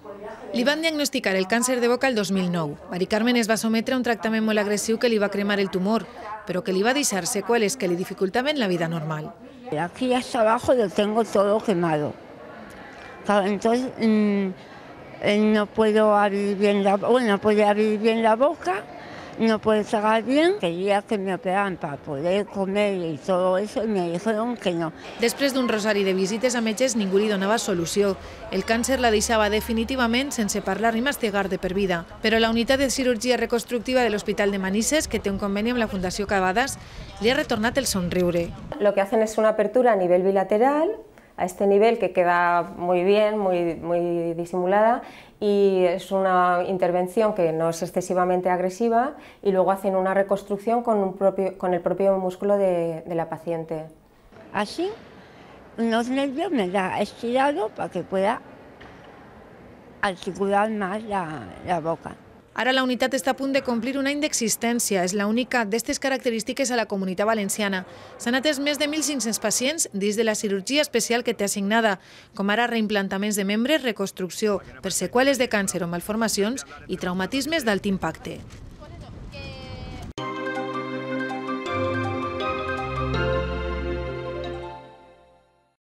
Li van diagnosticar el càncer de boca el 2009. Mari Carmen es va sometre a un tractament molt agressiu que li va cremar el tumor, però que li va deixar seqüeles que li dificultaven la vida normal. Aquí hasta abajo lo tengo todo quemado. Claro, entonces no puedo abrir bien no podía abrir bien la boca, no puedo tragar bien. Quería que me operaran para poder comer y todo eso y me dijeron que no. Després d'un rosari de visites a metges, ningú li donava solució. El càncer la deixava definitivament sense parlar ni mastegar de per vida. Però la unitat de cirurgia reconstructiva de l'Hospital de Manises, que té un conveni amb la Fundació Cavadas, li ha retornat el somriure. Lo que hacen es una apertura a nivel bilateral, a este nivel que queda muy bien, muy disimulada, y es una intervención que no es excesivamente agresiva, y luego hacen una reconstrucción con el propio músculo de la paciente. Así, unos nervios me da estirado para que pueda articular más la boca. Ara la unitat està a punt de complir un any d'existència. És l'única d'aquestes característiques a la Comunitat Valenciana. S'han atès més de 1.500 pacients dins de la cirurgia especial que té assignada, com ara reimplantaments de membres, reconstrucció per seqüeles de càncer o malformacions i traumatismes d'alt impacte.